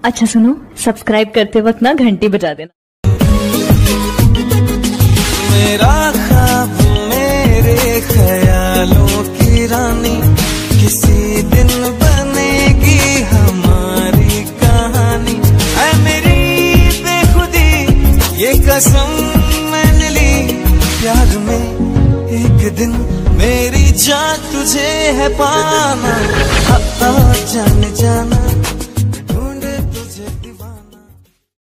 अच्छा सुनो, सब्सक्राइब करते वक्त ना घंटी बजा देना। मेरा ख्वाब मेरे ख्यालों की रानी, किसी दिन बनेगी हमारी कहानी। ऐ मेरी बेखुदी ये कसम मैंने ली, प्यार में एक दिन मेरी जान तुझे है पाना। जाने जाना